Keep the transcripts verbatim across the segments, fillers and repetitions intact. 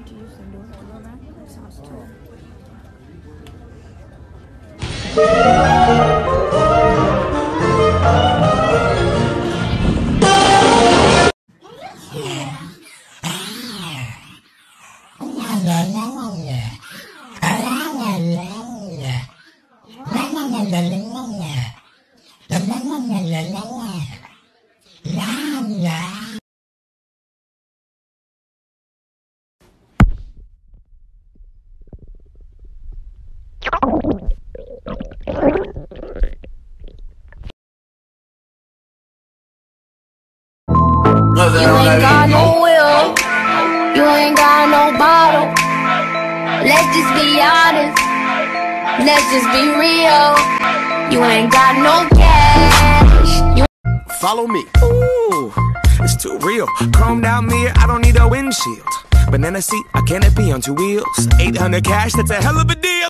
to use the door to go back to this house too. You ain't got no will, you ain't got no bottle. Let's just be honest, let's just be real. You ain't got no cash. You Follow me. Ooh, it's too real. Chrome down mirror, I don't need a windshield. Banana seat, a canopy on two wheels. eight hundred cash, that's a hell of a deal.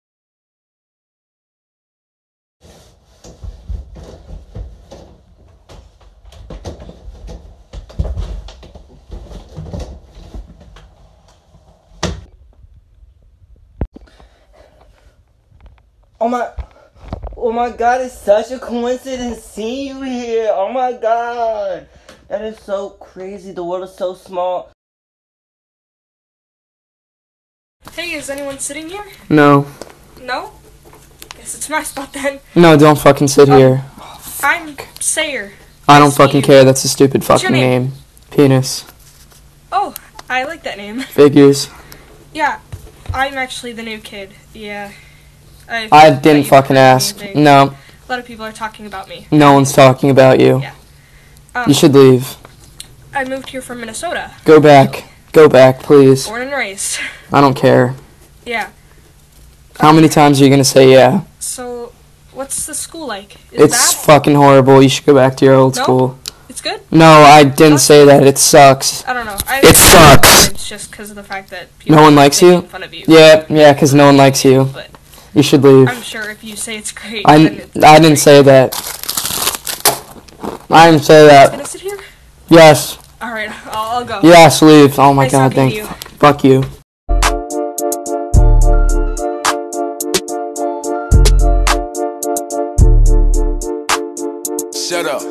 Oh my, oh my God, it's such a coincidence seeing you here. Oh my God, that is so crazy. The world is so small. Hey, is anyone sitting here? No. No? Guess it's my spot then. No, don't fucking sit um, here. I'm Sayer. I don't Nice to meet fucking you. care, that's a stupid What's fucking your name? name. Penis. Oh, I like that name. Figures. Yeah, I'm actually the new kid. Yeah. I, I bet didn't you've fucking heard ask. anything. No. A lot of people are talking about me. No one's talking about you. Yeah. Um, You should leave. I moved here from Minnesota. Go back. Go back, please. Born and raised. I don't care. Yeah. How many times are you gonna say yeah? So, what's the school like? Is It's bad? fucking horrible. You should go back to your old No? school. It's good? No, I didn't Sucks? say that. It sucks. I don't know. I, It sucks. It's just because of the fact that people No one are likes making you? fun of you. Yeah, yeah, because no one likes you. But You should leave. I'm sure if you say it's great, I, then it's I didn't great. say that. I didn't say that. Can I sit here? Yes. Alright, I'll, I'll go. Yes, leave. Oh my Nice god, talking to thank you. fuck you. Shut up.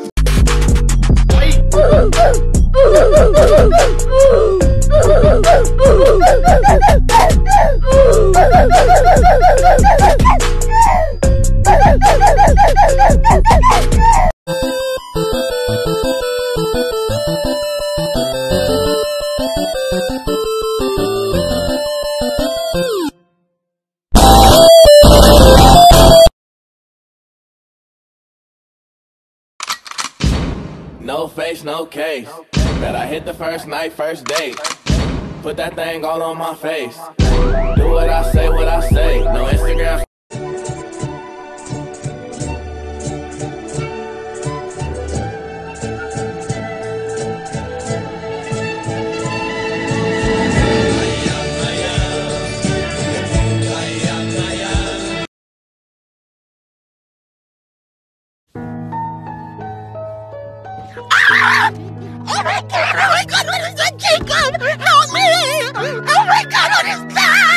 No face, no case. Bet I hit the first night, first date. Put that thing all on my face. Do what I say, what I say. No Instagram. Oh my god, oh my god, what is that, Jacob? Help me! Oh my god, what is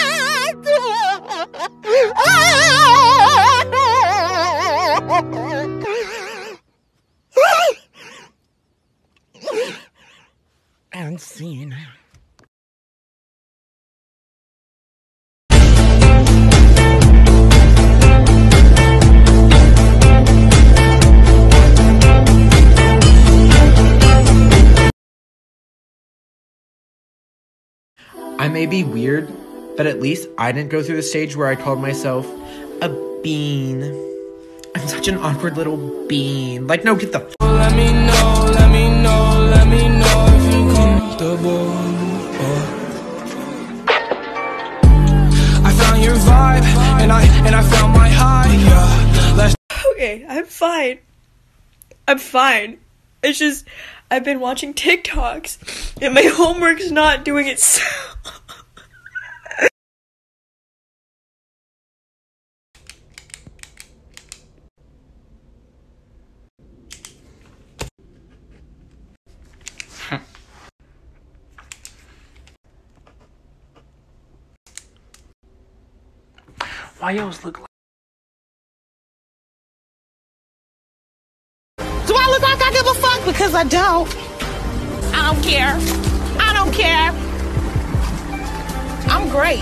that? And scene. I may be weird, but at least I didn't go through the stage where I called myself a bean. I'm such an awkward little bean. Like, no, get the f- Let me know, let me know, let me know if you comfortable. I found your vibe, and I and I found my high. Yeah, let's. Okay, I'm fine. I'm fine. It's just, I've been watching TikToks, and my homework's not doing itself. Why you always look like... Do I look like I give a fuck? Because I don't. I don't care. I don't care. I'm great.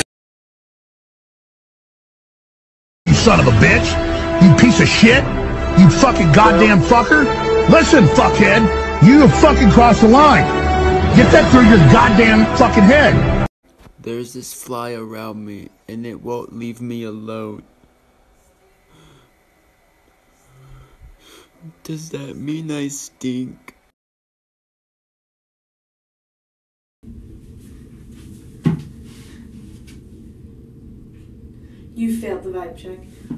You son of a bitch. You piece of shit. You fucking goddamn fucker. Listen, fuckhead. You have fucking crossed the line. Get that through your goddamn fucking head. There's this fly around me, and it won't leave me alone. Does that mean I stink? You failed the vibe check.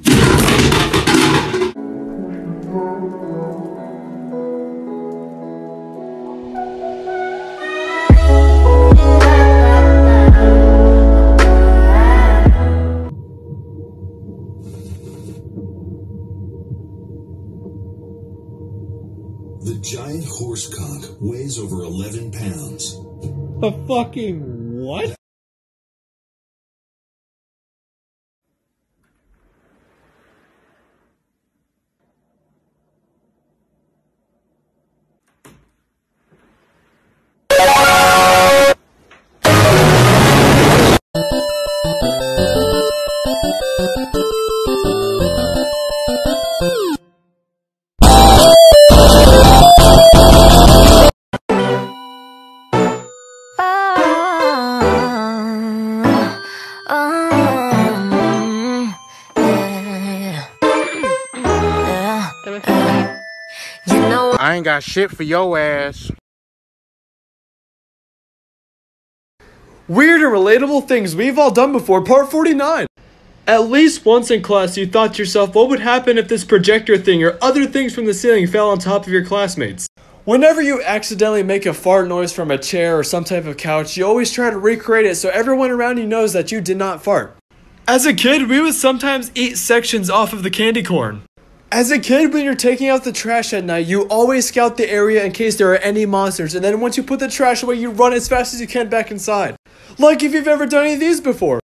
The giant horse cock weighs over eleven pounds. A fucking what? I ain't got shit for your ass. Weird and relatable things we've all done before, part forty-nine. At least once in class you thought to yourself, what would happen if this projector thing or other things from the ceiling fell on top of your classmates? Whenever you accidentally make a fart noise from a chair or some type of couch, you always try to recreate it so everyone around you knows that you did not fart. As a kid, we would sometimes eat sections off of the candy corn. As a kid, when you're taking out the trash at night, you always scout the area in case there are any monsters, and then once you put the trash away, you run as fast as you can back inside. Like if you've ever done any of these before.